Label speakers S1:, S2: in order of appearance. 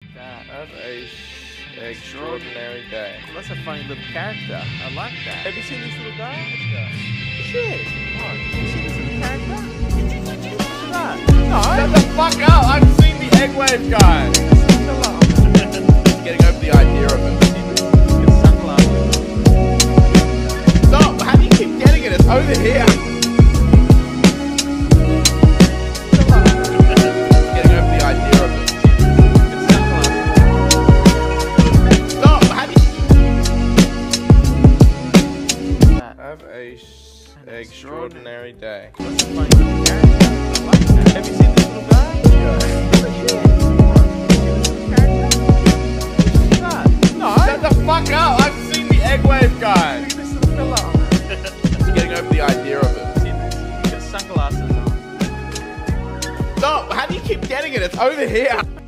S1: That.
S2: Have a extraordinary day.
S1: Well, that's a funny little character. I like that.
S2: Have you seen this little guy?
S1: Shit.
S2: What?
S1: Have you seen this little character? What's that?
S2: Shut the fuck up! I've seen the egg wave guy! Getting over the idea of it.
S1: Get sunglasses.
S2: Stop! How do you keep getting it? It's over here! Getting over the idea of it.
S1: Get sunglasses.
S2: Stop! How do you...
S1: That.
S2: Have a extraordinary day.
S1: That's a funny little character. I like that. Have you seen this little guy?
S2: Shut the fuck up! I've seen the egg wave guy!
S1: Look at this little fella.
S2: Getting over the idea of it.
S1: Get sunglasses on.
S2: Stop! How do you keep getting it? It's over here!